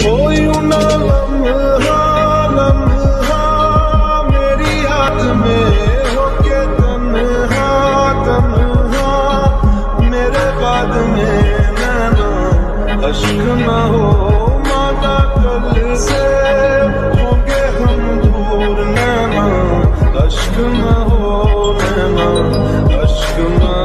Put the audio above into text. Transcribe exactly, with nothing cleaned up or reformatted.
कोई ना लम्हा लम्हा मेरी याद में होके तन्हा तन्हा, मेरे बाद में नैना अश्क न हो माता कल से होंगे हम दूर, नैना अश्क न हो, नैना अश्क न